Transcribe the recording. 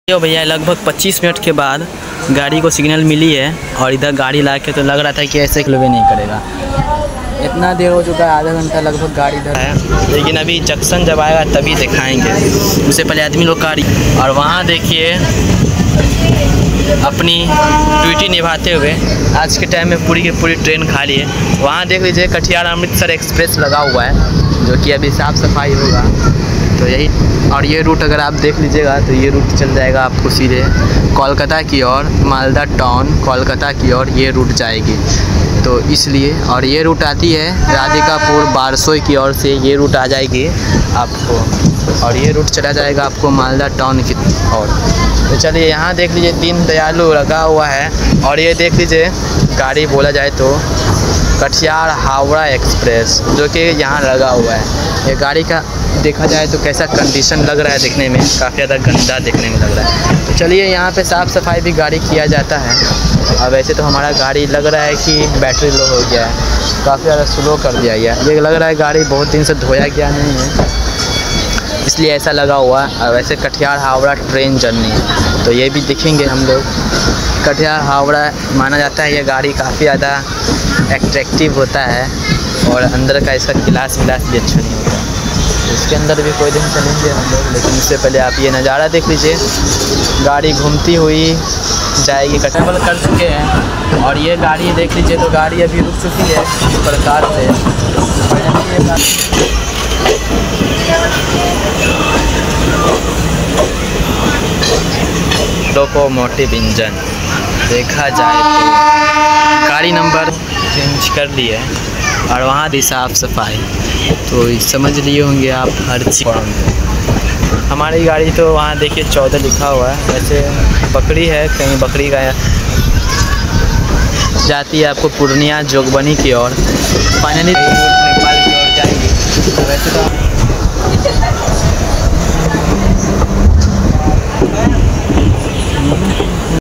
तो भैया लगभग 25 मिनट के बाद गाड़ी को सिग्नल मिली है और इधर गाड़ी ला के तो लग रहा था कि ऐसे किलो भी नहीं करेगा। इतना देर हो चुका है, आधा घंटा लगभग गाड़ी इधर है, लेकिन अभी जंक्शन जब आएगा तभी दिखाएंगे। उससे पहले आदमी लोग गाड़ी और वहाँ देखिए अपनी ड्यूटी निभाते हुए आज के टाइम में पूरी की पूरी ट्रेन खाली है। वहाँ देख लीजिए कटिहार अमृतसर एक्सप्रेस लगा हुआ है जो कि अभी साफ़ सफाई होगा। तो यही और ये रूट अगर आप देख लीजिएगा तो ये रूट चल जाएगा आपको सीधे कोलकाता की ओर, मालदा टाउन कोलकाता की ओर ये रूट जाएगी। तो इसलिए और ये रूट आती है राधिकापुर बारसोई की ओर से, ये रूट आ जाएगी आपको और ये रूट चला जाएगा आपको मालदा टाउन की ओर। तो चलिए यहाँ देख लीजिए दीन दयालु लगा हुआ है और ये देख लीजिए गाड़ी बोला जाए तो कटिहार हावड़ा एक्सप्रेस जो कि यहाँ लगा हुआ है। ये गाड़ी का देखा जाए तो कैसा कंडीशन लग रहा है, देखने में काफ़ी ज़्यादा गंदा देखने में लग रहा है। तो चलिए यहाँ पे साफ़ सफाई भी गाड़ी किया जाता है। अब वैसे तो हमारा गाड़ी लग रहा है कि बैटरी लो हो गया है, काफ़ी ज़्यादा स्लो कर दिया गया। ये लग रहा है गाड़ी बहुत दिन से धोया गया नहीं है इसलिए ऐसा लगा हुआ है। और वैसे कटिहार हावड़ा ट्रेन जर्नी तो ये भी देखेंगे हम लोग। कटिहार हावड़ा माना जाता है ये गाड़ी काफ़ी ज़्यादा एट्रैक्टिव होता है और अंदर का इसका गिलास विलास भी अच्छा नहीं होता। इसके अंदर भी कोई दिन चलेंगे हम लोग, लेकिन इससे पहले आप ये नज़ारा देख लीजिए। गाड़ी घूमती हुई जाएगी, कटेबल कर चुके हैं और ये गाड़ी देख लीजिए तो गाड़ी अभी रुक चुकी है इस प्रकार से। लोकोमोटिव इंजन देखा जाए तो गाड़ी नंबर चेंज कर ली है और वहाँ भी साफ़ सफाई तो समझ लिए होंगे आप हर चीज़। हमारी गाड़ी तो वहाँ देखिए 14 लिखा हुआ है, वैसे बकरी है कहीं बकरी का जाती है आपको पूर्णिया जोगबनी की ओर, फाइनली नेपाल की ओर जाएगी। वैसे तो